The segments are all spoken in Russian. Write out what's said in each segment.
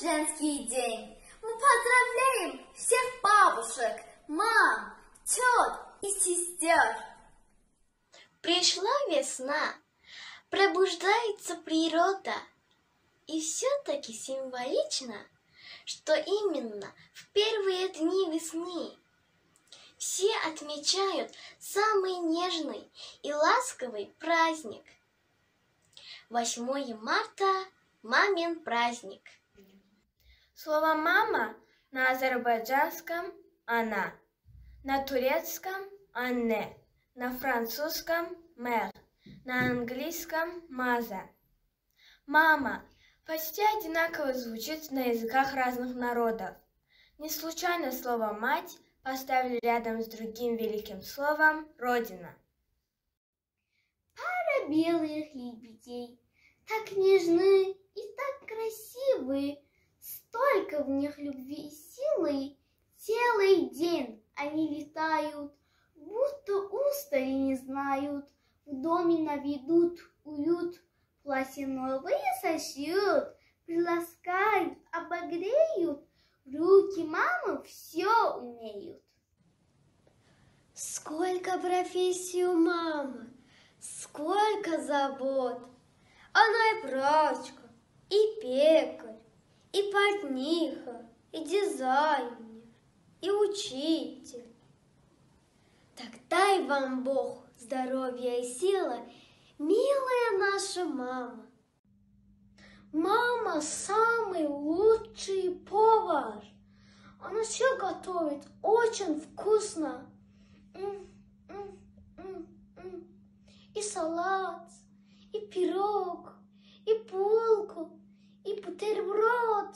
женский день. Мы поздравляем всех бабушек, мам, тет и сестер. Пришла весна, пробуждается природа. И все-таки символично, что именно в первые дни весны все отмечают самый нежный и ласковый праздник. 8 марта – мамин праздник. Слово «мама» на азербайджанском «она», на турецком «анне», на французском «мэр», на английском «маза». «Мама» почти одинаково звучит на языках разных народов. Не случайно слово «мать» поставили рядом с другим великим словом «родина». Пара белых лебедей, так нежны и так красивы, столько в них любви и силы, целый день они летают, будто устали не знают, в доме наведут уют, платья новые сошьют, приласкают, обогреют, руки мамы все умеют. Сколько профессий у мамы, сколько забот. Она и прачка, и пекарь, и портниха, и дизайнер, и учитель. Так дай вам Бог здоровья и силы, милая наша мама. Мама самый лучший повар. Она все готовит очень вкусно. И салат, и пирог, и булку, и бутерброд.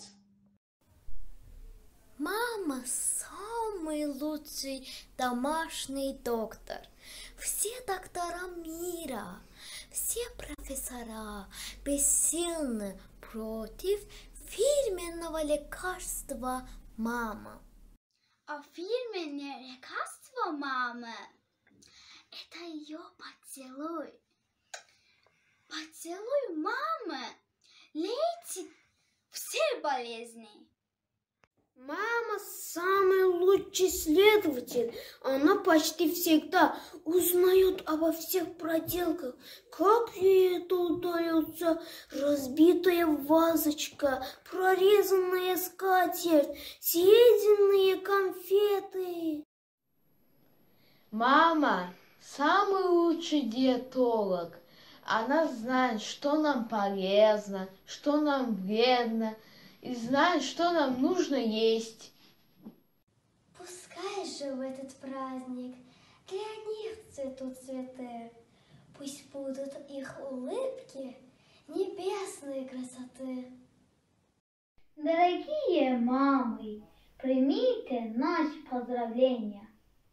Мама самый лучший домашний доктор. Все доктора мира, все профессора бессильны против фирменного лекарства мама. А фирменное лекарство мамы — это ее поцелуй. Поцелуй мамы лечит все болезни. Мама самый лучший следователь. Она почти всегда узнает обо всех проделках. Как ей это удается? Разбитая вазочка, прорезанная скатерть, съеденные конфеты. Мама самый лучший диетолог. Она знает, что нам полезно, что нам вредно, и знает, что нам нужно есть. Пускай же в этот праздник для них цветут цветы. Пусть будут их улыбки небесной красоты. Дорогие мамы, примите наши поздравления.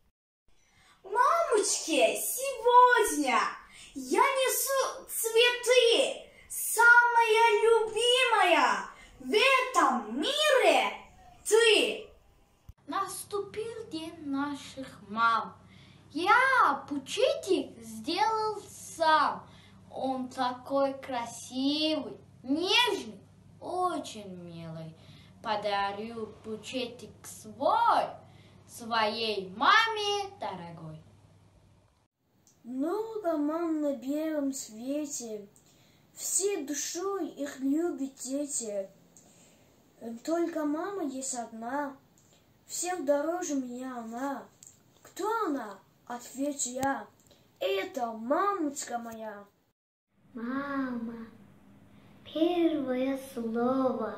Мамочки, сегодня я несу цветы, самая любимая в этом мире ты. Наступил день наших мам. Я букетик сделал сам. Он такой красивый, нежный, очень милый. Подарю букетик своей маме дорогой. Много мам на белом свете, всей душой их любят дети. Только мама есть одна, всех дороже меня она. Кто она? Отвечу я. Это мамочка моя. Мама, первое слово,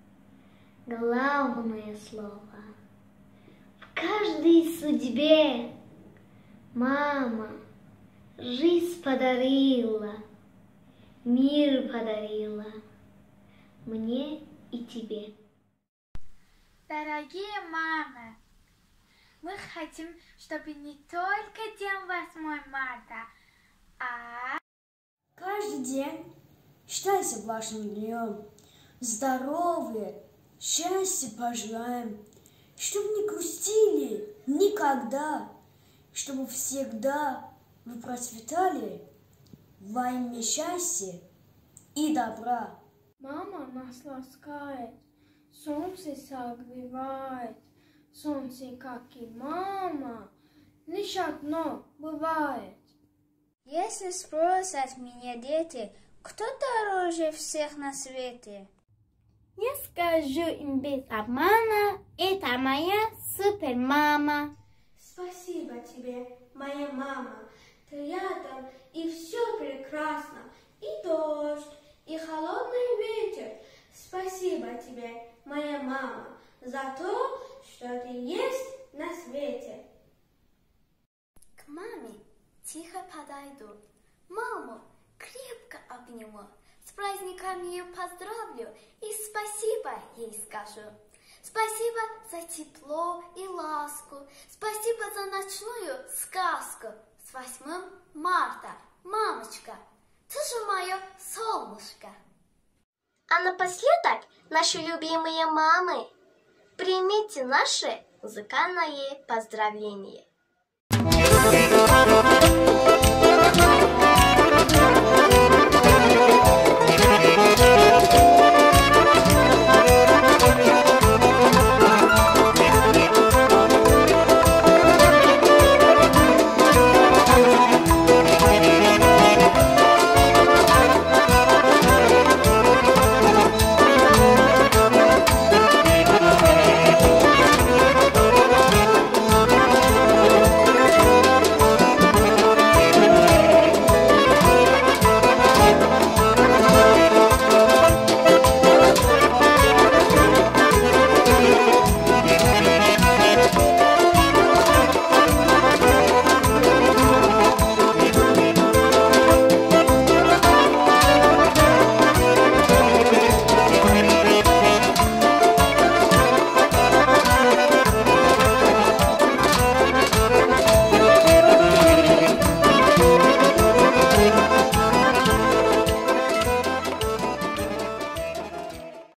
главное слово в каждой судьбе. Мама жизнь подарила, мир подарила мне и тебе. Дорогие мамы, мы хотим, чтобы не только день 8 марта, а Каждый день считайте вашим днем. Здоровья, счастья пожелаем, чтобы не грустили никогда, чтобы всегда вы процветали во имя счастья и добра. мама нас ласкает Солнце согревает, солнце, как и мама, лишь одно бывает. Если спросят меня дети, кто дороже всех на свете? Я скажу им без обмана, это моя супермама. Спасибо тебе, моя мама, ты рядом, и все прекрасно, и дождь, и холодный ветер. Спасибо тебе, моя мама, за то, что ты есть на свете. К маме тихо подойду, маму крепко обниму, с праздником ее поздравлю и спасибо ей скажу. Спасибо за тепло и ласку, спасибо за ночную сказку. С 8 марта, мамочка, ты же мое солнышко. А напоследок, наши любимые мамы, примите наши музыкальные поздравления.